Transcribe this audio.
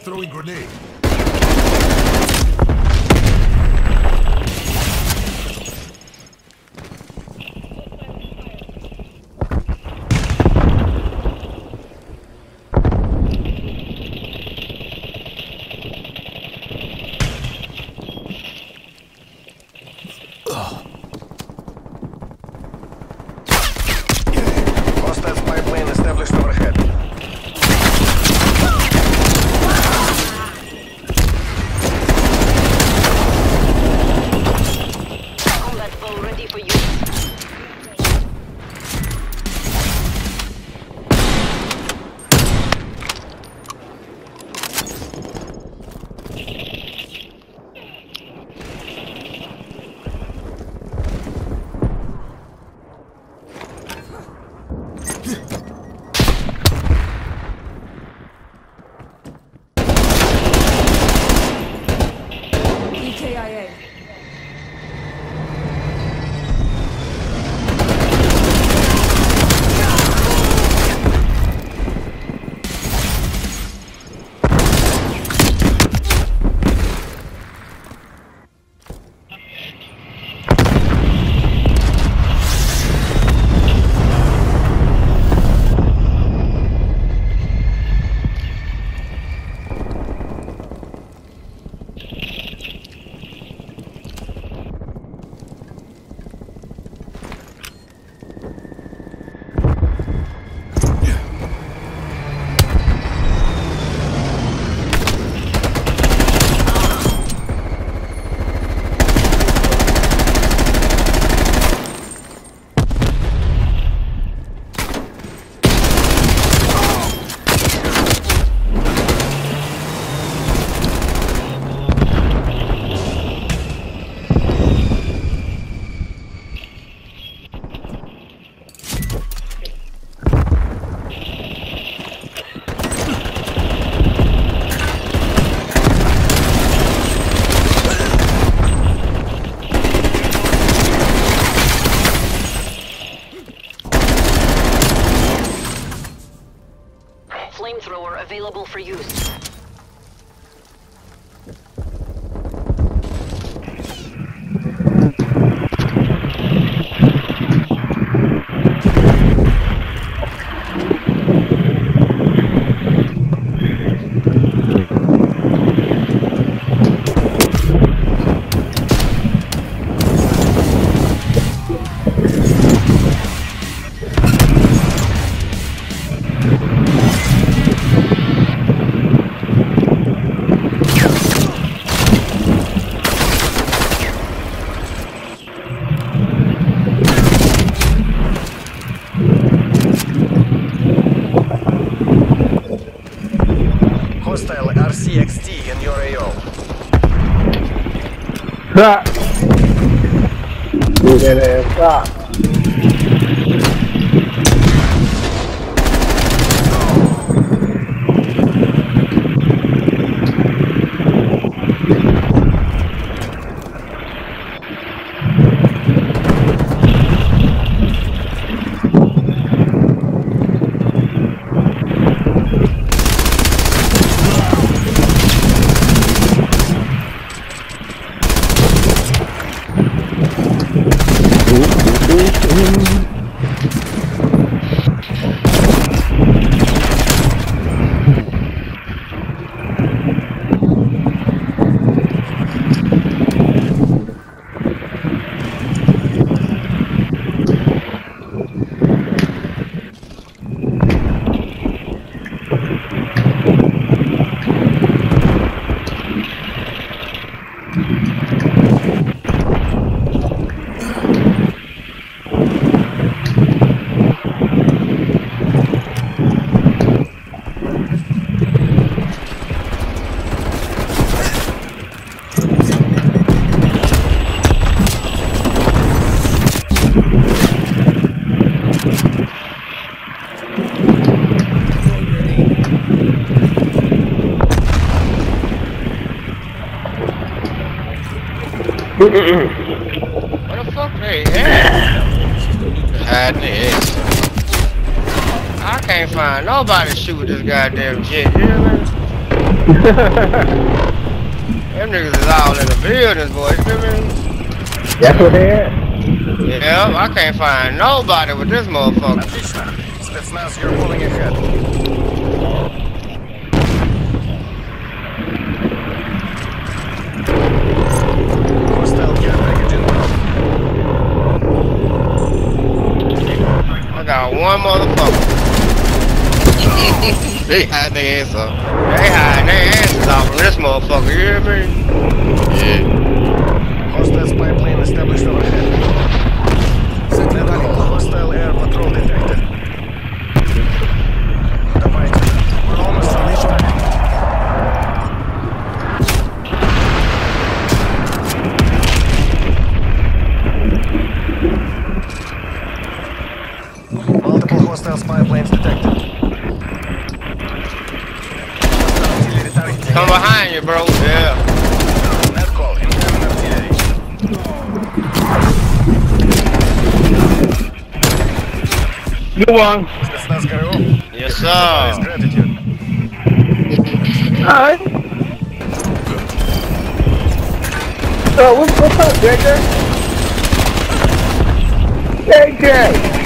Throwing grenade. Hostile spy plane established overhead. Combat bow ready for use. EKIA. Flamethrower available for use. Hostile RCXT in your AO. What the fuck they at? Hiding this. I can't find nobody to shoot this goddamn jet, you hear me? Them niggas is all in the buildings, boy. You feel me? That's what they at. Yeah, I can't find nobody with this motherfucker. Отлично. Спецназ, you're pulling ahead. Hostile care package inbound. I got one motherfucker. They hide their ass up. They hide their asses off from this motherfucker, you hear me? Yeah. Hostile spy plane established overhead. Signal hostile air patrol detected. Давайте. We're almost finished. Multiple hostile spy planes detected. Come behind you, bro. Yeah. Net call, incoming artillery. Good one. Спецназ ГРУ. Yes, Is sir. gratitude. Alright. So what's up, JJ? JJ!